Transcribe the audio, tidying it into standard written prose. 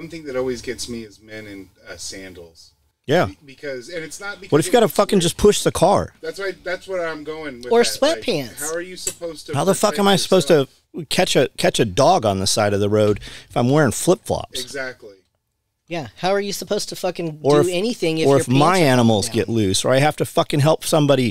one thing that always gets me is men in sandals. Yeah. Because it's not because... What if you got to fucking just push the car? That's right. That's what I'm going with. Or that. sweatpants. Like, how are you supposed to... How the fuck am I supposed to catch a dog on the side of the road if I'm wearing flip-flops? Exactly. Yeah. How are you supposed to fucking do anything if or your if my pants are animals down? get loose, or I have to fucking help somebody